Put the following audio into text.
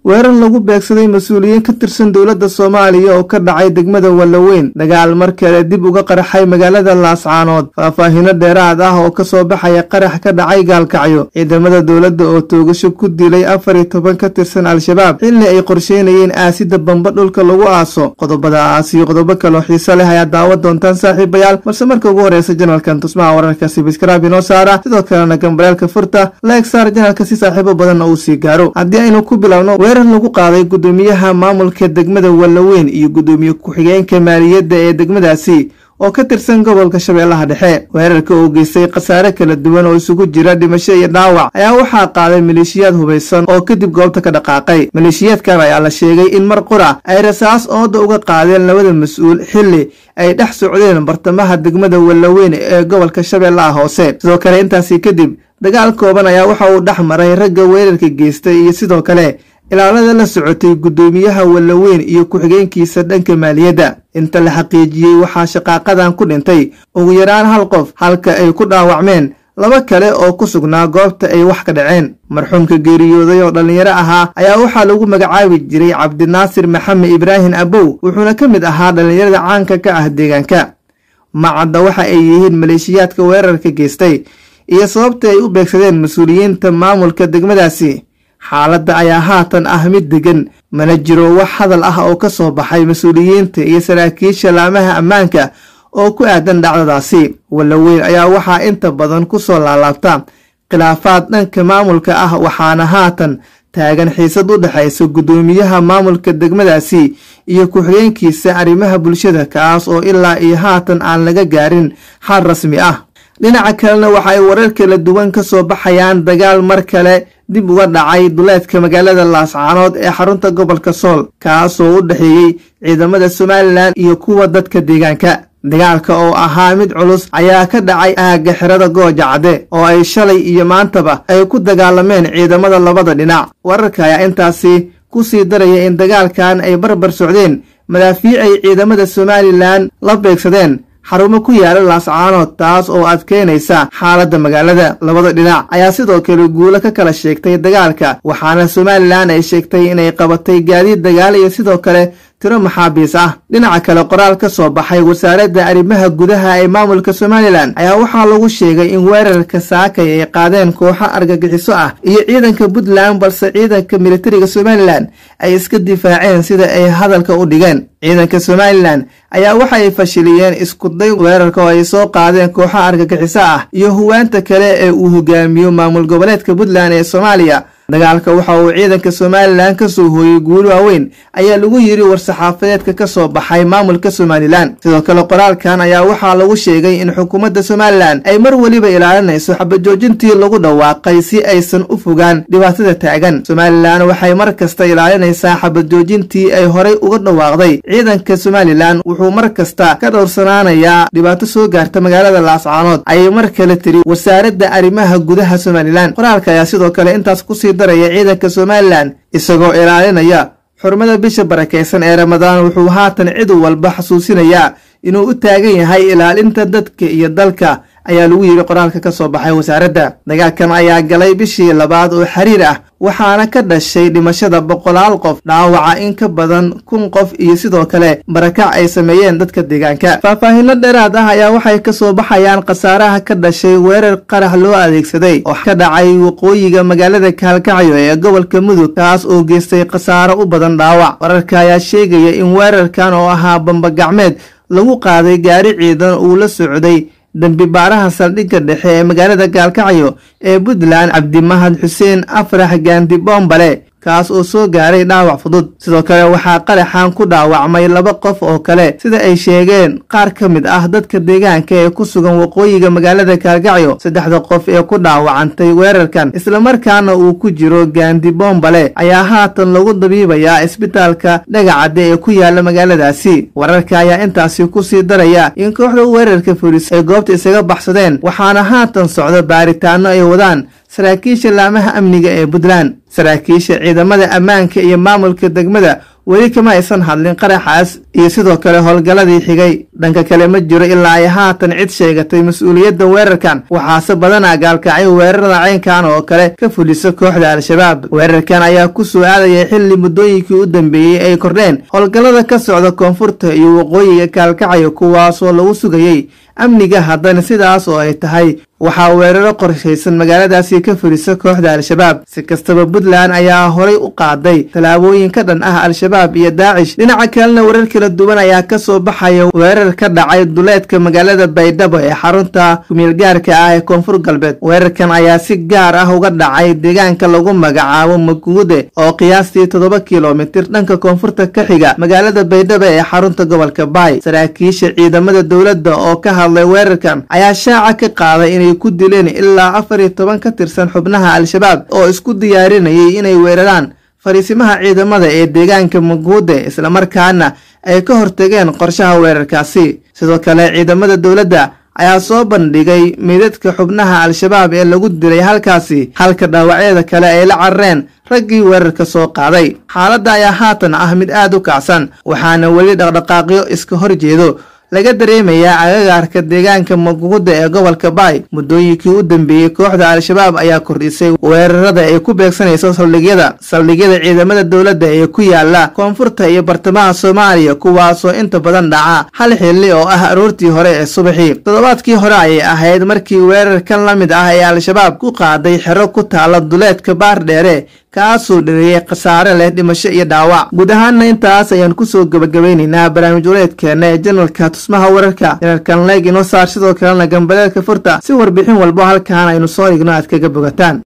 weerar lagu beegsaday mas'uuliyiin ka tirsan dowladda Soomaaliya oo ka dhacay degmada Wallaweyn dagaal markale dib uga qarxay magaalada Laascaanood faahfaahin dheeraad ah oo ka soo baxay qarax ka dhacay Gaalkacyo ciidamada dowladda oo toogasho ku dilay 14 ka tirsan al-shabaab xilli ay qorsheynayeen aasida bamba dhulka lagu aaso qodobadaas iyo qodobo kale oo xiiso leh ayaa daawad doontaan saaxiibayaal balse marka ugu horeysa janalkan tusmaha wararka subscribe inoo saara sidoo kalena gambaraalka furta like saar janalka si saaxiibo badan oo sii gaaro haddii aynu ku bilowno weerar lagu qaaday gudoomiyaha maamulka degmada Wallaweyn iyo gudoomiye ku-xigeenka maaliyadda ee degmadaasi oo ka tirsan gobolka Shabeellaha Dhexe weerarka oo geystay khasaare kala duwan oo isugu jira dhimasho iyo dhaawac ayaa waxaa qaaday maleeshiyaad hubeysan oo kadib goobta ka dhaqaaqay maleeshiyaadkan ayaa la sheegay in mar qura ay rasaas ooda uga qaadeen labada mas'uul xilli ay dhex socdeen bartamaha degmada Wallaweyn ee gobolka Shabeellaha Hoose sidoo kale intaasi kadib dagaal kooban ayaa waxa uu dhex maray ragga weerarka geystay iyo sidoo kale ilaalada la socotay gudoomiyaha Wallaweyn iyo ku-xigeenkiisa dhanka maaliyadda inta la xaqiijiyay waxaa shaqaaqadan ku dhintay ugu yaraan hal qof halka ay ku dhaawacmeen laba kale oo ku sugnaa goobta ay wax ka dhaceen marxuumka geeriyooday oo dhalinyaro ahaa ayaa waxaa lagu magacaabi jiray Cabdinaasir Maxamed Ibraahin Abow wuxuuna ka mid ahaa dhalinyarada caanka ka ah deegaanka macadda waxa ay yihiin maleeshiyaadka weerarka geystay iyo sababta ay u beegsadeen mas'uuliyiinta maamulka degmadaasi xaaladda ayaa haatan ah mid degan mana jiro wax hadal ah oo ka soo baxay mas'uuliyiinta iyo saraakiisha laamaha ammaanka oo ku aadan dhacdadaasi Wallaweyn ayaa waxaa inta badan ku soo laalaabta khilaafaad dhanka maamulka ah waxaana haatan taagan xiisad u dhaxaysa gudoomiyaha maamulka degmadaasi iyo ku-xigeenkiisa arrimaha bulshada kaas oo ilaa iyo haatan aan laga gaarin xal rasmi ah dhinaca kalena waxa ay warar kala duwan ka soo baxayaan dagaal mar kale dib uga dhacay duleedka magaalada Laascaanood ee xarunta gobolka Sool kaas oo u dhaxeeyay ciidamada Somaliland iyo kuwa dadka deegaanka dagaalka oo ahaa mid culus ayaa ka dhacay aagga xirada Goojacade oo ay shalay iyo maantaba ay ku dagaalameen ciidamada labada dhinac wararka ayaa intaasi ku sii daraya in dagaalkan ay barbar socdeen madaafiic ay ciidamada Somaliland la beegsadeen xarumo ku yaala Laascaanood taas oo adkeynaysa xaaladda magaalada labada dhinac ayaa sidoo kale guulo ka kala sheegtay dagaalka waxaana Somaliland ay sheegtay inay qabatay gaadiid dagaal iyo sidoo kale tiro maxaabiis ah dhinaca kale qoraal ka soo baxay wasaaradda arrimaha gudaha ee maamulka Somaliland ayaa waxaa lagu sheegay in weerarka saakay ay qaadeen kooxo argagixiso ah iyo ciidanka Puntland balse ciidanka militariga Somaliland ay iska difaaceen sida ay hadalka u dhigeen ciidanka Somaliland ayaa waxa ay fashiliyeen isku day weerarka oo ay soo qaadeen kooxo argagixiso ah iyo huwaanta kale ee uu hogaamiyo maamul goboleedka Puntland ee Soomaaliya dagaalka waxa uu ciidanka Somaliland ka soo hooyay guul waaweyn ayaa lagu yiri war-saxaafadeedka ka soo baxay maamulka Somaliland sidoo kale qoraalkan ayaa waxaa lagu sheegay in xukuumadda Somaliland ay mar waliba ilaalinayso xabad joojintii lagu dhawaaqay si aysan u fogaan dhibaatada taagan Somaliland waxay mar kasta ilaalinaysaa xabad joojintii ay horay uga dhawaaqday ciidanka Somaliland wuxuu mar kasta ka dhowrsanaanayaa dhibaato soo gaarta magaalada Laascaanood ay mar kale tiri wasaaradda arrimaha gudaha Somaliland qoraalka ayaa sidoo kale intaas ku sii ciidanka Somaliland isagoo ilaalinaya xurmada bisha barakeysan ee Ramadaan wuxuu haatan cid walba xasuusinayaa inuu u taagan yahay ilaalinta dadka iyo dalka ayaa lagu yiri qoraalka ka soo baxay wasaaradda dagaalkan ayaa galay bishii labaad oo xiriir ah waxaana ka dhashay dhimashada 100 qof dhaawaca in ka badan 1000 qof iyo sidoo kale barakac ay sameeyeen dadka deegaanka faahfaahin dheeraad ah ayaa waxay ka soo baxayaan khasaaraha ka dhashay weerar qarax loo adeegsaday oo ka dhacay waqooyiga magaalada Gaalkacyo ee gobolka Mudug kaas oo geystay khasaaro u badan dhaawac wararka ayaa sheegaya in weerarkan oo ahaa bamba gacmeed lagu qaaday gaari ciidan uu la socday dambi baaraha saldhigga dhexe ee magaalada Gaalkacyo ee Puntland Cabdimahad Xuseen Afrax Gaandi Bombale kaas oo soo gaaray dhaawac fudud sidoo kale waxaa qaraxan ku dhaawacmay 2 qof oo kale sida ay sheegeen qaar ka mid ah dadka deegaanka ee ku sugan waqooyiga magaalada Gaalkacyo 3 qof ee ku dhaawacantay weerarkan isla markaana uu ku jiro Gaandi Bombale ayaa haatan lagu dabiibayaa isbitaalka Dhagacade ee ku yaala magaaladaasi wararka ayaa intaasi ku sii daraya in kooxda weerarka fulis ay goobta isaga baxsadeen waxaana haatan socda baaritaano ay wadaan saraakiisha laamaha amniga ee Puntland saraakiisha ciidamada ammaanka iyo maamulka degmada weli kama aysan hadlin qaraxaas iyo sidoo kale howlgalladii xigay. dhanka kale ma jiro ilaa ay haatan cid sheegatay mas-uuliyadda weerarkan, waxaase badanaa gaalkacyo weerarada caynkan oo kale ka fulisa kooxda al-shabaab. weerarkan ayaa ku soo aadaya xilli muddooyinkii u dambeeyey ay kordheen howlgallada ka socda koonfurta iyo waqooyiga gaalkacyo kuwaasoo lagu sugayey amniga. haddana sidaas oo ay tahay waxaa weeraro qorshaysan magaaladaasi ka fulisa kooxda al-shabaab. si kastaba puntland ayaa horay u qaaday tallaabooyin ka dhan ah al-shabaab iyo daacish. dhinaca kalena warar kala duwan ayaa ka soo baxaya weerar ka dhacay duleedka magaalada baydhabo ee xarunta kumeelgaarka ah ee koonfur galbeed. weerarkan ayaa si gaar ah uga dhacay deegaanka lagu magacaabo maguude oo qiyaastii 7 kilomitir dhanka koonfurta ka xiga magaalada baydhabo ee xarunta gobolka baay. saraakiisha ciidamada dowladda oo ka hadlay weerarkan ayaa shaaca ka qaaday inay ku dileen ilaa 14 ka tirsan xubnaha al-shabaab oo isku diyaarinayay inay weeraraan fariisimaha ciidamada ee deegaanka maguude, islamarkaana ay ka hortageen qorshaha weerarkaasi. sidoo kale ciidamada dowladda ayaa soo bandhigay meydadka xubnaha al-shabaab ee lagu dilay halkaasi, halka dhaawacyada kale ay la carareen raggii weerarka soo qaaday. xaaladda ayaa haatan ah mid aad u kacsan, waxaana weli dhaqdhaqaaqyo iska horjeedo laga dareemayaa agagaarka deegaanka maguude ee gobolka baay. muddooyinkii u dambeeyey kooxda al-shabaab ayaa kordhisay weerarada ay ku beegsanayso saldhigyada ciidamada dowladda ee ku yaala koonfurta iyo bartamaha soomaaliya, kuwaasoo inta badan dhaca hal xilli oo ah aroortii hore ee subaxii. toddobaadkii hore ayay ahayd markii weerarkan la mid ah ee al-shabaab ku qaaday xero ku taala duleedka baardheere, kaasoo dhaliyay khasaare leh dhimasho iyo dhaawac. guud ahaanna intaas ayaan kusoo gabagabeynaynaa barnaamij waleedkeena ee janalka tusmaha wararka. janalkan leeg inoo saar, sidoo kalena gambaleelka furta si warbixin walbo halkaan aynu soo dhigno aad kaga bogataan.